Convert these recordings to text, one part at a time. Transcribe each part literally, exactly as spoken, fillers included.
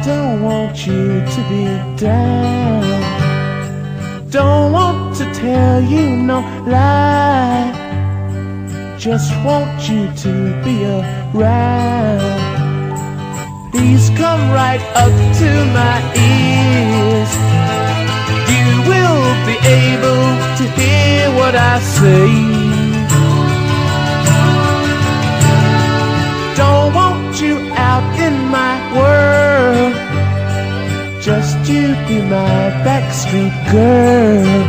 don't want you to be down. Don't want to tell you no lie. Just want you to be around. Please come right up to my ears. You will be able to hear what I say. Don't want you out in my world. Just you be my backstreet girl.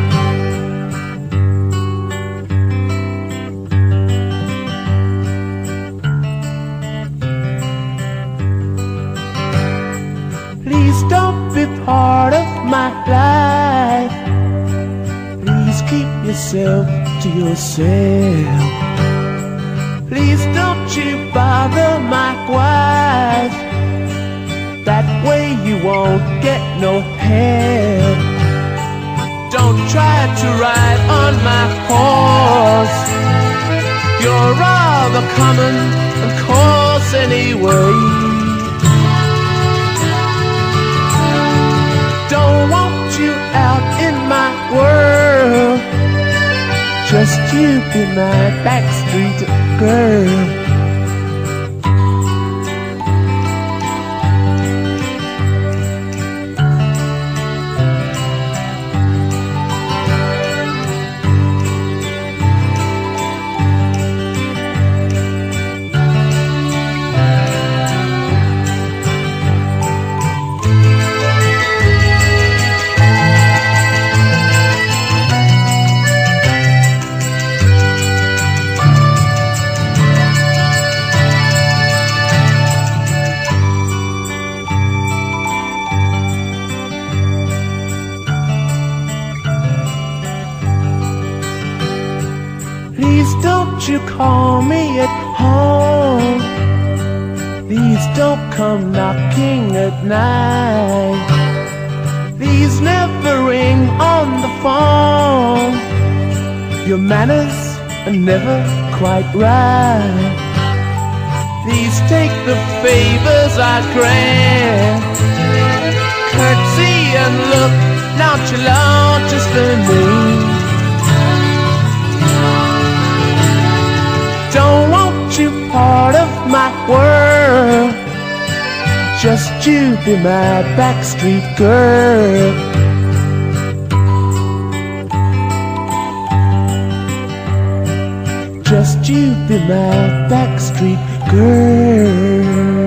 Please don't be part of my life. Please keep yourself to yourself. Please don't you bother my wife. That way you won't get no help. Don't try to ride on my horse. You're rather common and coarse anyway. Don't want you out in my world. Just you be my backstreet girl. Please don't you call me at home. Please don't come knocking at night. Please never ring on the phone. Your manners are never quite right. Please take the favors I grant. Curtsy and look nonchalant just the name. Don't want you part of my world. Just you be my backstreet girl. Just you be my backstreet girl.